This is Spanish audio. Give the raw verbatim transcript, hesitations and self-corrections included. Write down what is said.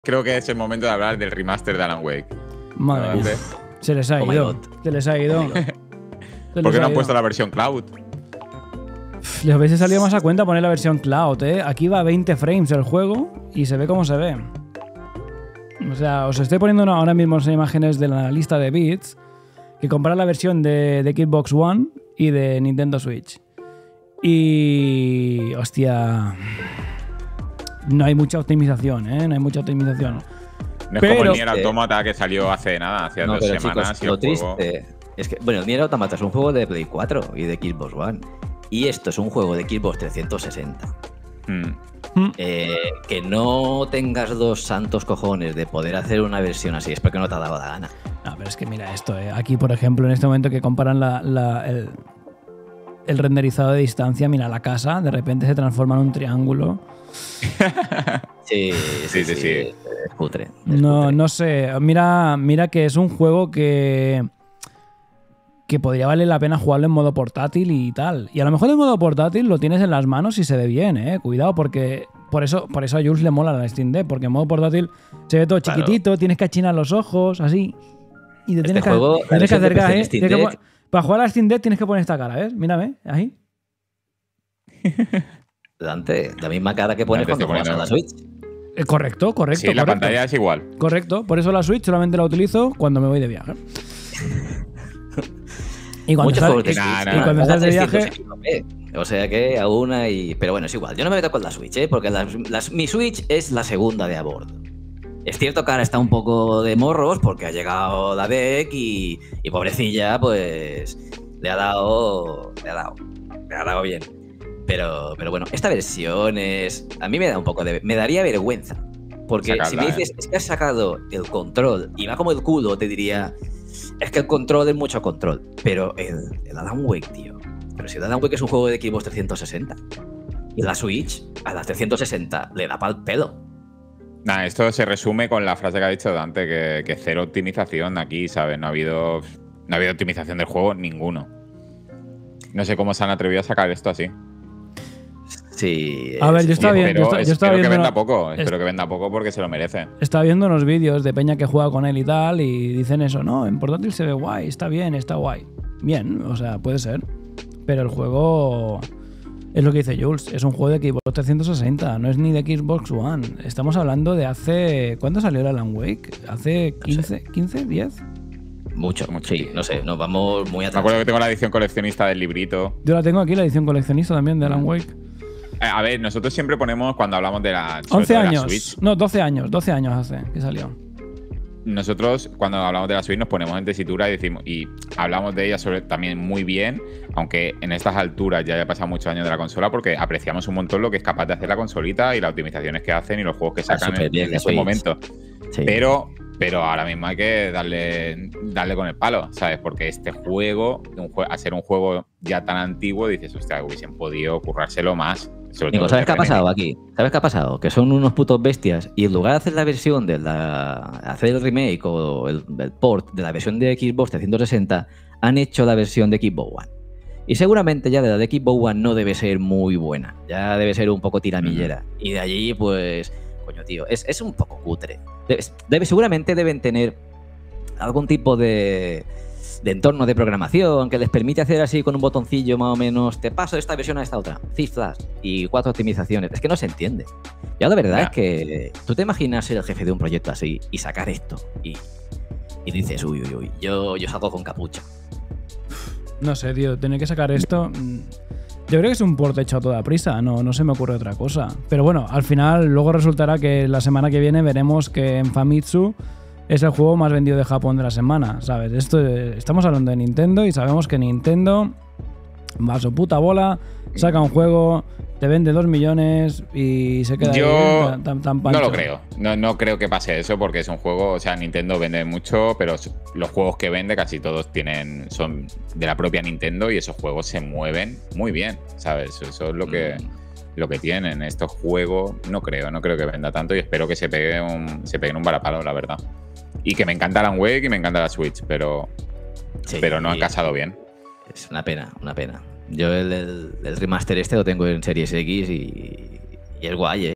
Creo que es el momento de hablar del remaster de Alan Wake. Madre mía. Se les ha Oh ido. Se les ha ido. ¿Por qué no han puesto la versión cloud? Les hubiese salido más a cuenta poner la versión cloud, ¿eh? Aquí va a veinte frames el juego y se ve como se ve. O sea, os estoy poniendo ahora mismo las imágenes de la lista de bits que compara la versión de, de Xbox One y de Nintendo Switch. Y... hostia... No hay mucha optimización, ¿eh? No hay mucha optimización. No es Pero, como el Nier Automata que salió hace nada, hace no, dos pero semanas. Chicos, y lo el juego... triste es que, bueno, el Nier Automata es un juego de Play cuatro y de Xbox One. Y esto es un juego de Xbox trescientos sesenta. Hmm. Eh, que no tengas dos santos cojones de poder hacer una versión así es porque no te ha dado la gana. No, pero es que mira esto, ¿eh? Aquí, por ejemplo, en este momento que comparan la, la, el, el renderizado de distancia, mira, la casa de repente se transforma en un triángulo. Sí, sí, Sí, sí, sí, sí. Es cutre. es No, cutre. no sé. Mira, mira que es un juego que. que podría valer la pena jugarlo en modo portátil y tal. Y a lo mejor en modo portátil lo tienes en las manos y se ve bien, eh. Cuidado, porque. Por eso, por eso a Jules le mola la Steam Deck, porque en modo portátil se ve todo Claro. chiquitito, tienes que achinar los ojos, así. Y te Este tienes juego, que, la tienes que versión de acercar, P C ¿eh? en Steam Tienes que Deck- pon- para jugar a la Steam Deck tienes que poner esta cara, ¿ves? Mírame, ahí. Dante, la misma cara que pones Dante cuando estoy juegas a la poniendo- Switch. Eh, correcto, correcto. Sí, la correcto. pantalla es igual. Correcto, por eso la Switch solamente la utilizo cuando me voy de viaje. Y cuando, Muchos estás, juegos de y- Nah, Switch. nah, y nah. cuando estás de trescientos viaje, X P. O sea que aún hay. Pero bueno, es igual. Yo no me meto con la Switch, ¿eh? Porque la- las- mi Switch es la segunda de a bordo. Es cierto que ahora está un poco de morros porque ha llegado la D E C y, y pobrecilla, pues le ha dado. Le ha dado. Le ha dado bien. Pero, pero bueno, esta versión es. A mí me da un poco de. Me daría vergüenza. Porque Sacarla, si me dices, ¿eh? es que has sacado el control y va como el culo, te diría. Es que el control es mucho control. Pero el, el Alan Wake, tío. Pero si el Alan Wake es un juego de Xbox trescientos sesenta. Y la Switch, a la trescientos sesenta, le da pa'l pelo. Nah, esto se resume con la frase que ha dicho Dante, que, que cero optimización aquí, ¿sabes? No ha habido. No ha habido optimización del juego, ninguno. No sé cómo se han atrevido a sacar esto así. Sí. A ver, es- yo estaba Y bien, yo espero, está- yo estaba espero que viendo- venda poco. es- Espero que venda poco porque se lo merece. estaba viendo unos vídeos de peña que juega con él y tal, y dicen eso, no, en portátil se ve guay, está bien, está guay. Bien, o sea, puede ser. Pero el juego es lo que dice Jules, es un juego de Xbox trescientos sesenta, no es ni de Xbox One. Estamos hablando de hace... ¿Cuándo salió el Alan Wake? ¿Hace quince, quince, diez? Mucho, Mucho. sí, no sé, nos vamos muy Me atrás. acuerdo que tengo la edición coleccionista del librito. Yo la tengo aquí, la edición coleccionista también de Alan Wake. Eh, A ver, nosotros siempre ponemos, cuando hablamos de la, sobre once todo de la años. Switch, No, doce años. doce años hace que salió. nosotros cuando hablamos de la Switch nos ponemos en tesitura y decimos y hablamos de ella sobre, también muy bien, aunque en estas alturas ya haya pasado muchos años de la consola, porque apreciamos un montón lo que es capaz de hacer la consolita y las optimizaciones que hacen y los juegos que Está sacan súper en, bien en la este Switch. momento. Sí. Pero, pero ahora mismo hay que darle, darle con el palo, ¿sabes? Porque este juego, un jue- a ser un juego ya tan antiguo, dices, hostia, hubiesen podido currárselo más. Sobre Nico, todo ¿sabes de qué ha Remedy. pasado aquí? ¿Sabes qué ha pasado? Que son unos putos bestias y en lugar de hacer la versión de la. hacer el remake o el, el port de la versión de Xbox trescientos sesenta, han hecho la versión de Xbox One. Y seguramente ya de la de Xbox One no debe ser muy buena. Ya debe ser un poco tiramillera. Y de allí, pues. Coño, tío, es, es un poco cutre. Debe, debe- seguramente deben tener algún tipo de. de entorno de programación que les permite hacer así con un botoncillo más o menos, te paso de esta versión a esta otra, cifras y cuatro optimizaciones. Es que no se entiende. Ya la verdad Ya. es que tú te imaginas ser el jefe de un proyecto así y sacar esto y, y dices, uy, uy, uy, yo, yo salgo con capucha. No sé, tío, tener que sacar esto. mm, Yo creo que es un port hecho a toda prisa, no, no se me ocurre otra cosa. Pero bueno, al final, luego resultará que la semana que viene veremos que en Famitsu es el juego más vendido de Japón de la semana, ¿sabes? Esto, eh, estamos hablando de Nintendo y sabemos que Nintendo va a su puta bola, saca un juego, te vende dos millones y se queda Yo ahí tan, tan, tan pancho. No lo creo. No, no creo que pase eso porque es un juego, o sea, Nintendo vende mucho, pero los juegos que vende casi todos tienen son de la propia Nintendo y esos juegos se mueven muy bien, ¿sabes? Eso es lo que, lo que tienen. Estos juegos no creo, no creo que venda tanto y espero que se pegue un, se peguen un varapalo, la verdad. Y que me encanta Alan Wake y me encanta la Switch, pero, Sí, pero no han y casado bien. Es una pena, una pena. Yo el, el- el remaster este lo tengo en Series X y, y es guay, ¿eh?